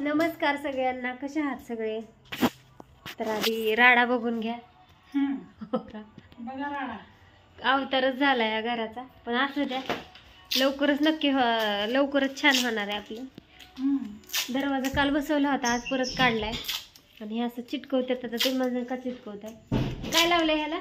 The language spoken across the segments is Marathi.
नमस्कार सगळ्यांना, कसे आहात सगळे? तर आधी राडा बघून घ्या. बघा राडा अवतारच झाला या घराचा, पण असू द्या, लवकरच लवकरच छान होणार आहे आपलं. दरवाजा काल बसवला होता, आज परत काढलाय आणि हे असं चिटकवतात. आता तुम्ही माझं का चिटकवताय? काय लावलंय ह्याला?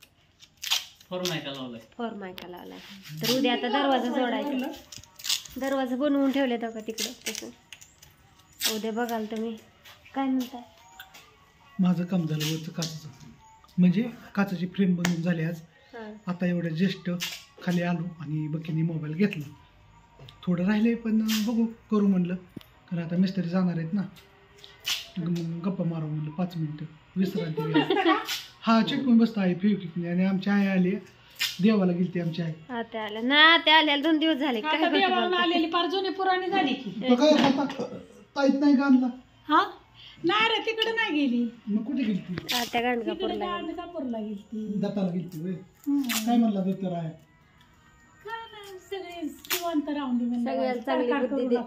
फॉर्मायका लावलाय. तर उद्या आता दरवाजा जोडायचा. दरवाजा बनवून ठेवले का तिकडे तसं. उद्या बघाल तुम्ही. काय म्हणताय? माझं काम झालं वरचं काचाचं, म्हणजे काचाची फ्रेम बनवून झाली आज. आता एवढं ज्येष्ठ खाली आलो आणि बकीने मोबाईल घेतला. थोडं राहिले पण बघू करू म्हणलं, कारण आता मिस्त्री जाणार आहेत ना. गप्पा मारू म्हणलं 5 मिनिटं विश्रांती घ्या. हा चिटकून बसता आहे फेविक्विकने. आणि आमची आई आली, देवाला गेली आमची आई. आता आल्या ना, त्या आल्या 2 दिवस झाले. काय आलेली फार जुनी पुराणी झाली की ताईत नाही का आणला? हा नाही रे, तिकडे नाही गेली. मग कुठे गेली ती? त्या गाणगापूरला गाणगापूरला गेली. दत्ताला गेली होय. काय म्हणला दत्तर आहे? काय नाही, सगळे निवांत राहून दे म्हणलं. सगळ्याला चांगली बुद्धी दे.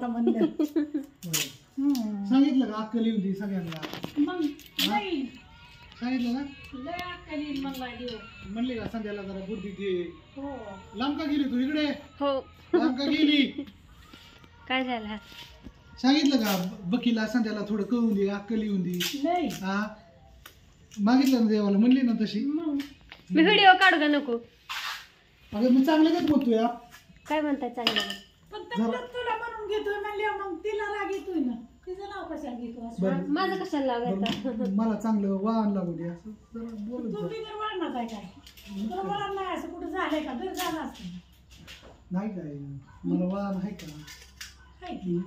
सांगितलं का अक्कल येऊ दे सगळ्यांना? मग नाही सांगितलं ना? लय अक्कल येईल म्हणला देव. म्हणले का संध्याला जरा बुद्धी दे. हो लांब का गेली तू? इकडे हो. लांब का गेली? काय झालं? सांगितलं का बकीला संध्याला थोडं कळून दे, अक्कल येऊन दे. नाही हा मागितलं ना देवाला, म्हणली ना तशी. मग मी व्हिडिओ काढू का नको? अगं मी चांगलं काय बोलतोय या. काय म्हणताय चांगलं? पण तुला म्हणून घेतोय म्हणल्या, मग तिला राग येतोय ना. तिचं नाव कशाला घेतो असं? बरं. माझं कशाला लागायचं? बरं, मला चांगलं वाहन लागू दे असं जरा बोलत तू जा. बिगर वाढणार आहे काय? तुला मला नाही असं कुठं झालंय का? घर झालं असतं नाही काय मला वाहन आहे का? काय की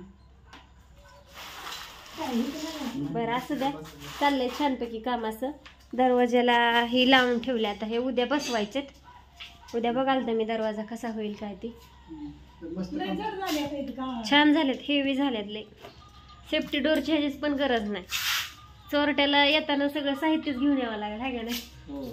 काही बरं असू द्या, चाललंय छानपैकी काम. असं दरवाजाला ही लावून ठेवले. आता हे उद्या बसवायचेत. उद्या बघाल तर मी दरवाजा कसा होईल काय ते. मस्त लय जड झाले आता इथं का? छान झालेत, हेवी झालेत लय. सेफ्टी डोअरची ह्याचीच पण गरज नाही. चोरट्याला येताना सगळं साहित्यच घेऊन यावं लागेल, आहे का नाही?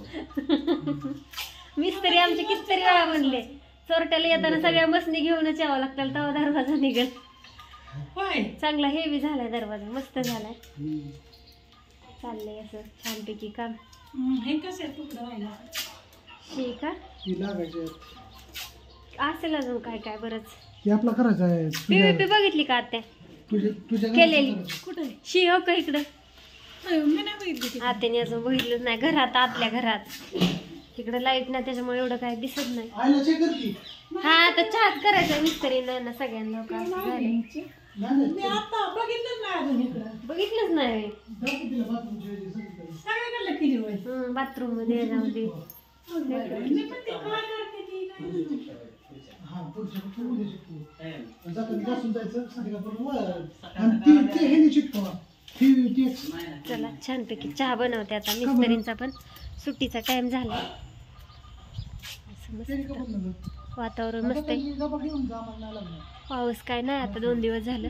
मिस्त्री आमचे कितीतरी वेळा म्हणले, चोरट्याला येताना सगळ्या मसनी घेऊनच यावं लागतं, तेव्हा दरवाजा निघेल. होय चांगला हेवी झालाय दरवाजा, मस्त झालाय. चाललंय असं छानपैकी काम. हे कसं तुकडं राहिला? हे का ती लागायची आहेत. असेल अजून काय काय बरंच. ते आपला करायचं आहे. पीव्हीपी बघितली का आत्या? तुझ्या केलेली. कुठं शी हो का इकडं? मी नाही बघितली ती. आत्याने अजून बघितलंच नाही. घरात, आतल्या घरात. इकडं लाईट नाही त्याच्यामुळे एवढं काय दिसत नाही. आईला चेक कर की. हा आता चहाच करायचा मिस्त्री ना सगळ्यांना का असं झालंय. मी आता बघितलंच नाही अजून इकडं. बघितलंच नाही. सगळ्याकडलं केली होय. बाथरूम मध्ये जाऊ दे. मी पण ते काय करते ती काय? हा पुढच्या जाताना घासून जायचं संध्याकाळपर्यंत वर. आणि ते ह्याने चिटकवा. चला छानपैकी चहा बनवते आता. मिस्त्रींचा पण सुट्टीचा टाइम झाला. असं मस्त वातावरण मस्त आहे. पाऊस काय नाही आता 2 दिवस झालं.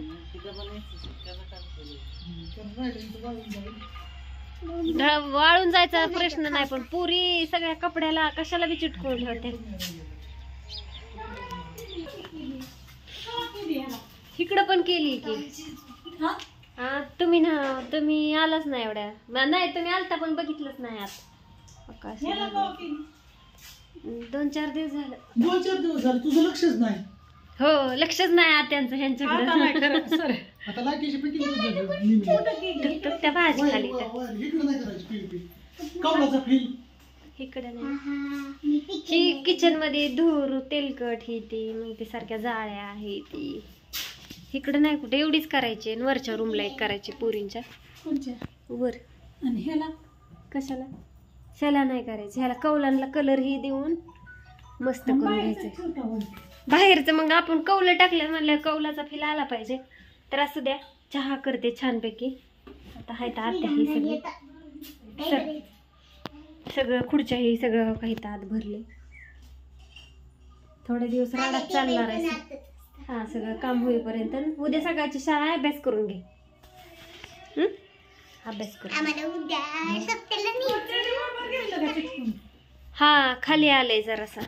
वाळून जायचा प्रश्न नाही, पण पुरी सगळ्या कपड्याला कशाला बी चिटकवून ठेवते. इकडं पण केली की. हा तुम्ही आलाच नाही एवढ्या. नाही तुम्ही आलता पण बघितलंच नाही. आता 2-4 दिवस झालं. 2-4 दिवस झाले तुझं लक्षच नाही. हो लक्षच नाही आत्यांचं ह्यांच्याकडे. आता लाईटीची फिटिंग त्या भाजी खाली इकडे नाही करायची पीपी. कवलाचा फील इकडे नाही. ही किचन मध्ये धूर तेलकट ही ती मग ते सारख्या जाळ्या हे ती. इकडे नाही कुठे. एवढीच करायची आणि वरच्या रूमला एक करायची पोरींच्या वर. आणि ह्याला कशाला? ह्याला नाही करायचं. ह्याला कौलांना कलर ही देऊन मस्त करून घ्यायचं. बाहेरचं मग आपण कौलं टाकलं म्हणलं कौलाचा फील आला पाहिजे. तर असू द्या, चहा करते छानपैकी. आता हाय तर आत्या ही सगळं खुर्च्या ही सगळं काही आत भरले. थोडे दिवस राडात चालणार आहे. हा सगळं काम होईपर्यंत. उद्या सकाळची शाळा अभ्यास करून घे. अभ्यास कर. हा खाली आलंय जरासा.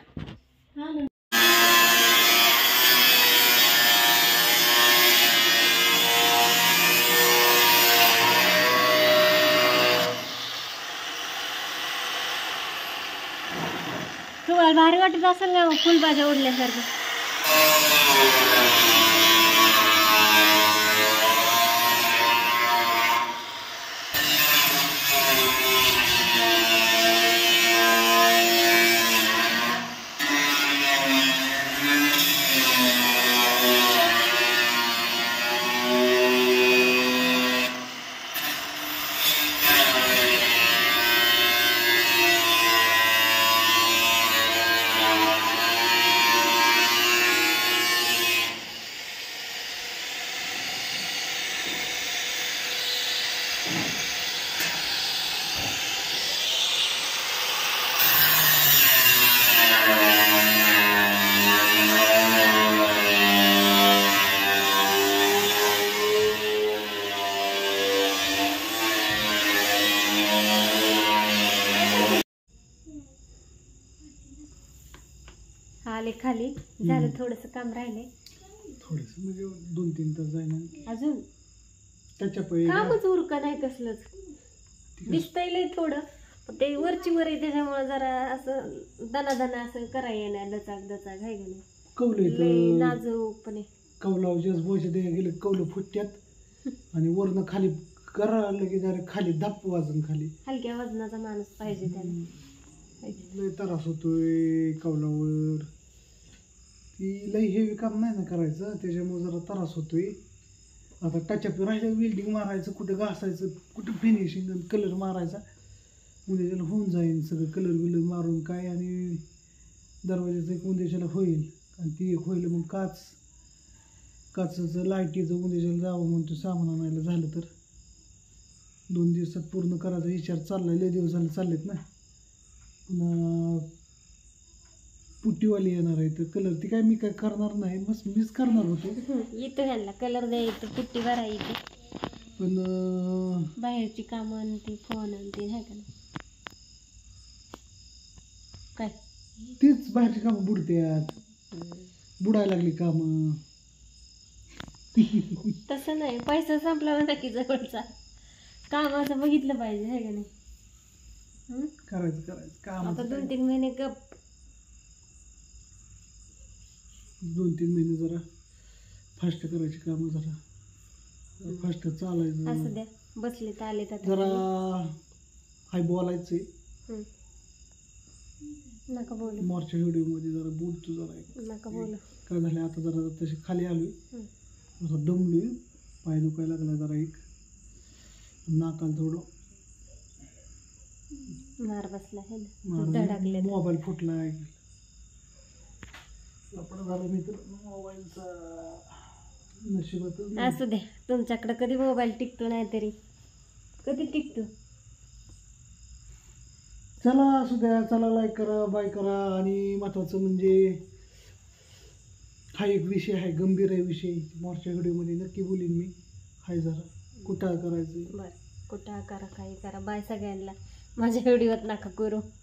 तुम्हाला भारी वाटत असेल ना फुलभाज्या उडल्यासारखं. आले खाली झालं, थोडस काम राहिले थोडस म्हणजे 2-3 तास जाईना अजून. त्याच्या पहिले कामच उरका नाही कसलंच. दिसतंय लय थोडं, पण ते वरची वर आहे त्याच्यामुळे जरा असं दना असं करायला येणार दचाक दचाक आहे का नाही. कौलं लय येतं नाजूकपणे कौलाव बोचे द्यायला गेले कौलं फुटत्यात आणि वरनं खाली करायला की जरा खाली धप्प वाजून खाली हलक्या वजनाचा माणूस पाहिजे त्याला. लय त्रास होतोय कौलावर. ती लय हेवी काम नाही ना करायचं, त्याच्यामुळे जरा त्रास होतोय. आता टचअप राहिलं, वेल्डिंग मारायचं, कुठं घासायचं, कुठं फिनिशिंग कलर मारायचा. उद्याच्याला होऊन जाईल सगळं कलर बिलर मारून काय. आणि दरवाजाचं एक उद्याच्याला होईल आणि ती एक होईल. मग काचचं लाईटीचं उद्याच्याला जावं म्हणतो सामान आणायला. झालं तर 2 दिवसात पूर्ण करायचा विचार चाललाय. लय दिवस झाले चाललेत ना. पुन्हा पुट्टीवाली येणार आहे तर कलर ती काय मी काय करणार नाही, मस्त मीच करणार होतो. येतो ह्यांना कलर द्यायचं, पुट्टी भरायची, पण बाहेरची कामं आणि ती फोन आणि ती नाही का नाही. काय तीच बाहेरची कामं बुडत्यात, बुडायला लागली कामं. तसं नाही, पैसा संपला म्हणता की जवळचा कामाचं बघितलं पाहिजे आहे का नाही. करायचं काम. आता 2-3 महिने गप. 2-3 महिने जरा फास्ट करायची कामं, जरा फास्ट चालायचं. असं द्या, बसले तर आले तर जरा हाय बोलायचंय. नका बोलू, मागच्या व्हिडिओमध्ये जरा बोलतो जरा. नका बोलू. काय झालं आता जरा तशी खाली आलोय, जरा दमलोय, पाय दुखायला लागला जरा. एक नाकाला थोडं मार बसला आहे ना, धडकले. मोबाईल फुटलाय. लपड झालं मित्र मोबाईलचा नशिबात. असू द्या, तुमच्याकडे कधी मोबाईल टिकतो नाही तरी कधी टिकतो. चला असू द्या, चला लाईक करा, बाय करा. आणि महत्वाचं म्हणजे हा एक विषय आहे, गंभीर आहे विषय. मागच्या व्हिडिओमध्ये नक्की बोलीन मी. हाय जरा कुठं करायचं. बरं, कुठं करा काही करा. बाय सगळ्यांना. माझ्या व्हिडिओत नका करू.